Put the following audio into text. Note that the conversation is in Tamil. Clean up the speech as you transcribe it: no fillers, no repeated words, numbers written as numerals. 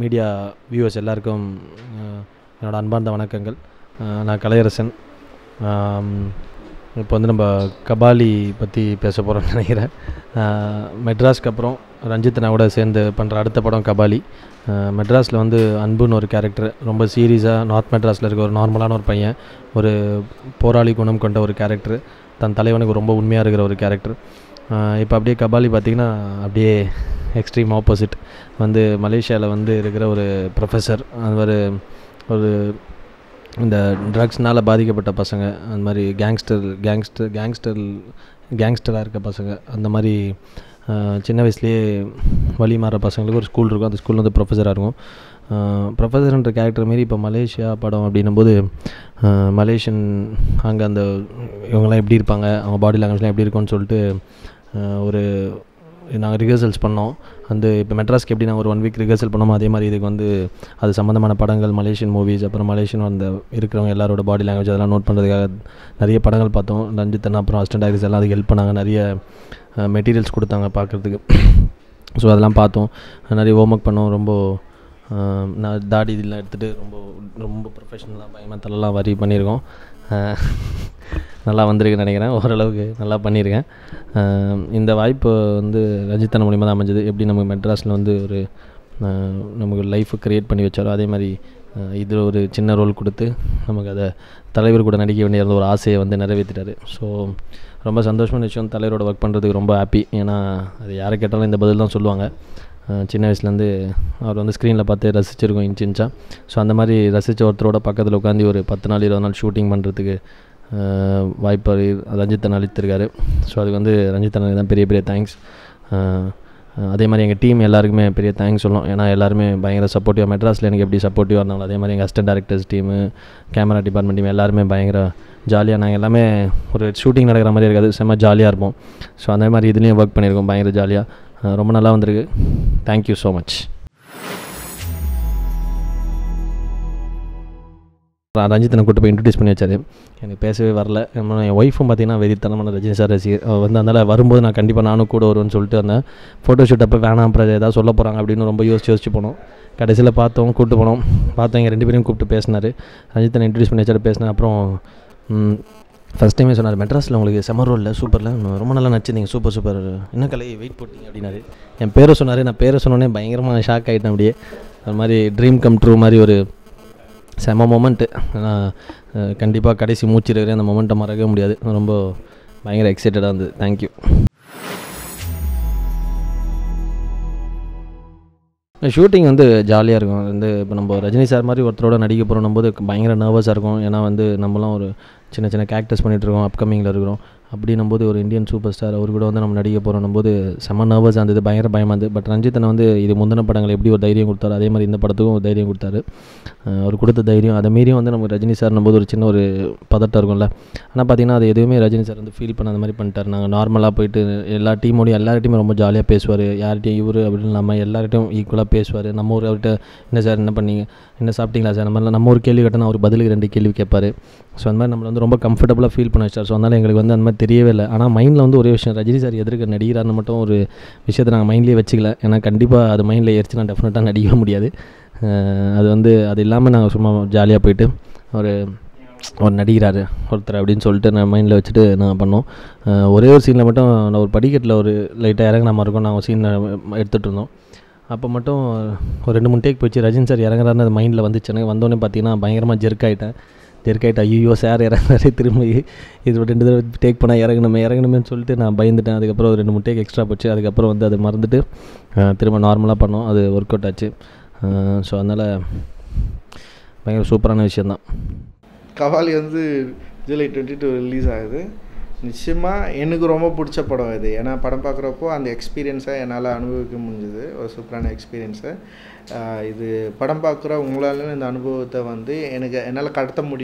மீடியா வியூவர்ஸ் எல்லாருக்கும் என்னோட அன்பார்ந்த வணக்கங்கள். நான் கலையரசன். இப்போ வந்து நம்ம கபாலி பற்றி பேச போகிறோம்னு நினைக்கிறேன். மெட்ராஸ்க்கு அப்புறம் ரஞ்சித் கூட சேர்ந்து பண்ணுற அடுத்த படம் கபாலி. மெட்ராஸில் வந்து அன்புன்னு ஒரு கேரக்டர், ரொம்ப சீரியஸாக நார்த் மெட்ராஸில் இருக்க ஒரு நார்மலான ஒரு பையன், ஒரு போராளி குணம் கொண்ட ஒரு கேரக்டர், தன் தலைவனுக்கு ரொம்ப உண்மையாக இருக்கிற ஒரு கேரக்டர். இப்போ அப்படியே கபாலி பார்த்திங்கன்னா அப்படியே எக்ஸ்ட்ரீம் ஆப்போசிட். வந்து மலேசியாவில் வந்து இருக்கிற ஒரு ப்ரொஃபஸர், அது ஒரு இந்த ட்ரக்ஸ்னால் பாதிக்கப்பட்ட பசங்க, அந்த மாதிரி கேங்ஸ்டராக இருக்க பசங்க, அந்த மாதிரி சின்ன வயசுலேயே வழி மாற பசங்களுக்கு ஒரு ஸ்கூல் இருக்கும். அந்த ஸ்கூல் வந்து ப்ரொஃபஸராக இருக்கும். ப்ரொஃபஸர்ன்ற கேரக்டர் மாரி இப்போ மலேசியா படம் அப்படின்னும் போது மலேசியன் அங்கே அந்த இவங்கெல்லாம் எப்படி இருப்பாங்க, அவங்க பாடி லாங்குவேஜ்லாம் எப்படி இருக்கும்னு சொல்லிட்டு ஒரு நாங்கள் ரிஹர்சல்ஸ் பண்ணோம். அந்த இப்போ மெட்ராஸ்க்கு எப்படி நாங்கள் ஒரு 1 வீக் ரிஹர்சல் பண்ணோமோ அதே மாதிரி இதுக்கு வந்து அது சம்மந்தமான படங்கள், மலேசியன் மூவிஸ், அப்புறம் மலேசியன் அந்த இருக்கிறவங்க எல்லாரோட பாடி லாங்குவேஜ் அதெல்லாம் நோட் பண்ணுறதுக்காக நிறைய படங்கள் பார்த்தோம். ரஞ்சித் அப்புறம் அசிஸ்டன்ட் டைரக்டர்ஸ் எல்லாம் அதுக்கு ஹெல்ப் பண்ணாங்க, நிறைய மெட்டீரியல்ஸ் கொடுத்தாங்க பார்க்குறதுக்கு. ஸோ அதெல்லாம் பார்த்தோம், நிறைய ஹோம் ஒர்க் பண்ணோம். ரொம்ப நான் தாடி இதெல்லாம் எடுத்துகிட்டு ரொம்ப ப்ரொஃபஷனலாக பயமாக தலைலாம் வரி பண்ணியிருக்கோம். நல்லா வந்திருக்குன்னு நினைக்கிறேன், ஓரளவுக்கு நல்லா பண்ணியிருக்கேன். இந்த வாய்ப்பு வந்து ரஞ்சித் மூலிமா தான் அமைஞ்சது. எப்படி நமக்கு மெட்ராஸில் வந்து ஒரு நமக்கு லைஃப்பை க்ரியேட் பண்ணி வச்சாரோ அதே மாதிரி இதில் ஒரு சின்ன ரோல் கொடுத்து நமக்கு அதை தலைவர் கூட நடிக்க வேண்டிய ஒரு ஆசையை வந்து நிறைவேற்றிட்டார். ஸோ ரொம்ப சந்தோஷமான விஷயம். தலைவரோட ஒர்க் பண்ணுறதுக்கு ரொம்ப ஹாப்பி. ஏன்னா அது யாரை கேட்டாலும் இந்த பதில் தான் சொல்லுவாங்க. சின்ன வயசுலேருந்து அவர் வந்து ஸ்க்ரீனில் பார்த்து ரசிச்சிருக்கோம் இன்ச்சாக. ஸோ அந்த மாதிரி ரசித்த ஒருத்தரோட பக்கத்தில் உட்காந்து ஒரு 10 நாள் 20 நாள் ஷூட்டிங் பண்ணுறதுக்கு வாய்ப்பு ரஞ்சித் அளித்திருக்காரு. ஸோ அதுக்கு வந்து ரஞ்சித் தான் பெரிய தேங்க்ஸ். அதே மாதிரி எங்கள் டீம் எல்லாருக்குமே பெரிய தேங்க்ஸ் சொல்லணும். ஏன்னா எல்லாருமே பயங்கர சப்போர்ட்டிவாக, மெட்ராஸில் எனக்கு எப்படி சப்போர்ட்டிவாக இருந்தாலும் அதே மாதிரி எங்கள் assistant directors team, camera department team எல்லாருமே பயங்கர ஜாலியாக. நாங்கள் எல்லாமே ஒரு ஷூட்டிங் நடக்கிற மாதிரி இருக்காது, செம்ம ஜாலியாக இருப்போம். ஸோ அதே மாதிரி இதுலேயும் ஒர்க் பண்ணியிருக்கோம் பயங்கர ஜாலியாக. ரொம்ப நல்லா வந்திருக்கு. Thank you so much. ரஞ்சித்தனை கூட்டு போய் இன்ட்ரடியூஸ் பண்ணி வச்சார். எனக்கு பேசவே வரல. என் ஒய்ஃபும் பார்த்திங்கன்னா வெறித்தனமான ரஜினி சார் ரசிகர். வந்து அதனால் வரும்போது நான் கண்டிப்பாக நானும் கூட வருவேன்னு சொல்லிட்டு வந்தேன். ஃபோட்டோ ஷூட் அப்போ வேணாம், அப்புறம் ஏதாவது சொல்ல போகிறாங்க அப்படின்னு ரொம்ப யோசிச்சு போனோம். கடைசியில் கூப்பிட்டு போனோம். இங்கே 2 பேரையும் கூப்பிட்டு பேசினார். ரஞ்சித்தனை இன்ட்ரடியூஸ் பண்ணி வச்சார், பேசினேன். அப்புறம் ஃபஸ்ட் டைமே சொன்னார், மெட்ராஸில் உங்களுக்கு செம ரோலில் சூப்பரில் ரொம்ப நல்லா நடிச்சிருந்தீங்க, சூப்பர் என்ன கலை வெயிட் போட்டிங்க அப்படின்னாரு. என் பேரை சொன்னார். நான் பேரை சொன்னோன்னே பயங்கரமாக ஷாக் ஆகிட்டேன். அப்படியே அது மாதிரி ட்ரீம் கம் ட்ரூ மாதிரி ஒரு செம மொமெண்ட்டு. கண்டிப்பாக கடைசி மூச்சு இருக்கிற அந்த மொமெண்ட்டை மறக்க முடியாது. ரொம்ப பயங்கர எக்ஸைட்டடாக இருந்தது. தேங்க்யூ. ஷூட்டிங் வந்து ஜாலியாக இருக்கும். வந்து இப்போ நம்ம ரஜினி சார் மாதிரி ஒருத்தரோட நடிக்க போகிறோம் போது பயங்கர நர்வஸாக இருக்கும். ஏன்னா வந்து நம்மளாம் ஒரு சின்ன கேரக்டர்ஸ் பண்ணிகிட்ருக்கோம், அப்கமிங்கில் இருக்கிறோம். அப்படின்னும் போது ஒரு இந்தியன் சூப்பர் ஸ்டார் அவர் கூட வந்து நம்ம நடிக்க போகிறோம் போது செம்ம நர்வஸாக இருந்தது, பயங்கர பயமாக இருந்தது. பட் ரஞ்சித்தனை வந்து இது முந்தின படங்கள் எப்படி ஒரு தைரியம் கொடுத்தாரு அதே மாதிரி இந்த படத்துக்கும் ஒரு தைரியம் கொடுத்தாரு. அவர் கொடுத்த தைரியம் அதை மீறியும் வந்து நம்ம ரஜினி சார்னும் போது ஒரு சின்ன ஒரு பதட்டம் இருக்கும்ல. ஆனால் பார்த்திங்கன்னா அது எதுவுமே ரஜினி சார் வந்து ஃபீல் பண்ண அந்த மாதிரி பண்ணிட்டார். நாங்கள் நார்மலாக போயிட்டு எல்லா எல்லார்கிட்டையுமே ரொம்ப ஜாலியாக பேசுவார். யார்கிட்டையும் இவர் அப்படின்னு இல்லாமல் எல்லார்கிட்டையும் ஈக்குவலாக பேசுவார். நம்ம ஒரு அவர்கிட்ட என்ன சார் என்ன பண்ணீங்க, என்ன சாப்பிட்டீங்களா சார், நம்ம ஒரு கேள்வி கேட்டோன்னா அவர் பதிலுக்கு 2 கேள்வி கேட்பார். ஸோ அந்த மாதிரி நம்மளை வந்து ரொம்ப கம்ஃபர்டபுளாக ஃபீல் பண்ண வச்சார். ஸோ அதனால் எங்களுக்கு வந்து அந்த மாதிரி தெரியவே இல்லை. ஆனால் மைண்டில் வந்து ஒரே விஷயம், ரஜினி சார் எதிர்க்க நடிகரான்னு மட்டும் ஒரு விஷயத்தை நாங்கள் மைண்ட்லேயே வச்சுக்கல. ஏன்னா கண்டிப்பாக அது மைண்டில் ஏறிச்சுன்னா டெஃபினட்டாக நடிக்கவே முடியாது. அது வந்து அது இல்லாமல் நாங்கள் சும்மா ஜாலியாக போயிட்டு ஒரு நடிகிறார் ஒருத்தர் அப்படின்னு சொல்லிட்டு நான் மைண்டில் வச்சுட்டு நாங்கள் பண்ணோம். ஒரே ஒரு சீனில் மட்டும் நான் ஒரு படிக்கட்டில் ஒரு லைட்டாக இறங்கின மாதிரி இருக்கும். நாங்கள் சீன் எடுத்துகிட்டு இருந்தோம். அப்போ மட்டும் ஒரு 2-3 டேக் போச்சு. ரஜினி சார் இறங்குறாருன்னு அது மைண்டில் வந்துச்சு. எனக்கு வந்தோடனே பார்த்தீங்கன்னா பயங்கரமாக ஜெர்க் ஆகிட்டேன். ஐயோ சார் இறங்குறாரு, திரும்பி இது 2 தடவை டேக் பண்ணால் இறங்கணுமேன்னு சொல்லிட்டு நான் பயந்துட்டேன். அதுக்கப்புறம் ஒரு 2-3 டேக் எக்ஸ்ட்ரா போச்சு. அதுக்கப்புறம் வந்து அதை மறந்துட்டு திரும்ப நார்மலாக பண்ணோம். அது ஒர்க் அவுட் ஆச்சு. ஸோ அதனால் பயங்கர சூப்பரான விஷயந்தான். கபாலி வந்து ஜூலை 22 ரிலீஸ் ஆகுது. நிச்சயமாக எனக்கு ரொம்ப பிடிச்ச படம் இது. ஏன்னா படம் பார்க்குறப்போ அந்த எக்ஸ்பீரியன்ஸை என்னால் அனுபவிக்க முடிஞ்சுது, ஒரு சூப்பரான எக்ஸ்பீரியன்ஸை. இது படம் பார்க்குற உங்களாலும் இந்த அனுபவத்தை வந்து என்னால் கடத்த முடியும்.